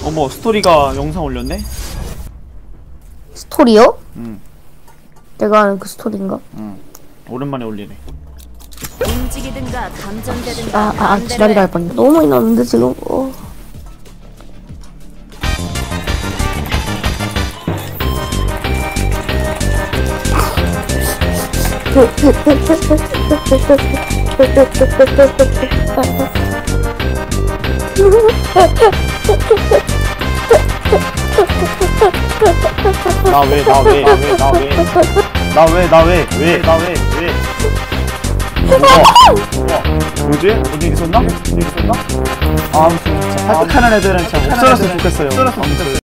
어머, 스토리가 영상 올렸네? 스토리요? 응. 내가 아는 그 스토리인가? 응. 오랜만에 올리네. 움직이든가 감전되든가 지랄이라 할 뻔했네. 너무 많이 나왔는데 지금. 왜? 뭐지? 어디 있었나? 아, 아무튼, 잘 획득하는 애들은 참 없어졌으면 좋겠어요.